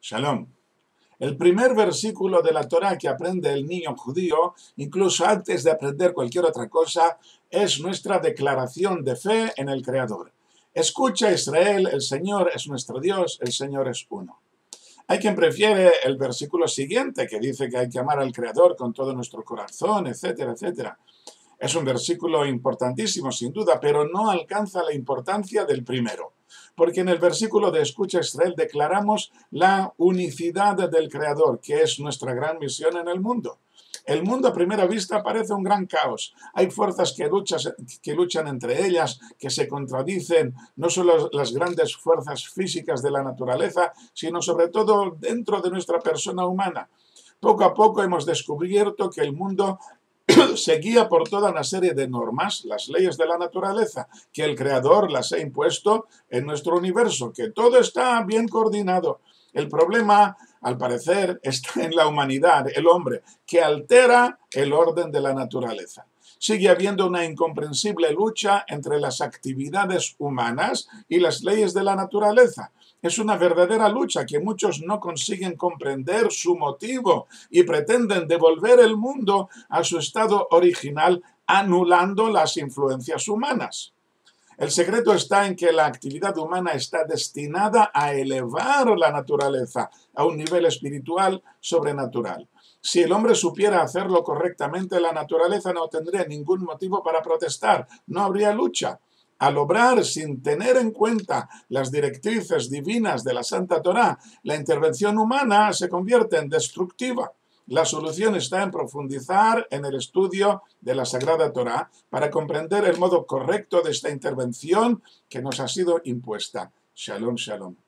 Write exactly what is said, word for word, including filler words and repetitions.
Shalom. El primer versículo de la Torá que aprende el niño judío, incluso antes de aprender cualquier otra cosa, es nuestra declaración de fe en el Creador. Escucha, Israel, el Señor es nuestro Dios, el Señor es uno. Hay quien prefiere el versículo siguiente, que dice que hay que amar al Creador con todo nuestro corazón, etcétera, etcétera. Es un versículo importantísimo, sin duda, pero no alcanza la importancia del primero. Porque en el versículo de Escucha Israel declaramos la unicidad del Creador, que es nuestra gran misión en el mundo. El mundo a primera vista parece un gran caos. Hay fuerzas que, luchas, que luchan entre ellas, que se contradicen, no solo las grandes fuerzas físicas de la naturaleza, sino sobre todo dentro de nuestra persona humana. Poco a poco hemos descubierto que el mundo se guía por toda una serie de normas, las leyes de la naturaleza, que el Creador las ha impuesto en nuestro universo, que todo está bien coordinado. El problema, al parecer, está en la humanidad, el hombre, que altera el orden de la naturaleza. Sigue habiendo una incomprensible lucha entre las actividades humanas y las leyes de la naturaleza. Es una verdadera lucha que muchos no consiguen comprender su motivo y pretenden devolver el mundo a su estado original, anulando las influencias humanas. El secreto está en que la actividad humana está destinada a elevar la naturaleza a un nivel espiritual sobrenatural. Si el hombre supiera hacerlo correctamente, la naturaleza no tendría ningún motivo para protestar, no habría lucha. Al obrar sin tener en cuenta las directrices divinas de la Santa Torá, la intervención humana se convierte en destructiva. La solución está en profundizar en el estudio de la Sagrada Torá para comprender el modo correcto de esta intervención que nos ha sido impuesta. Shalom, shalom.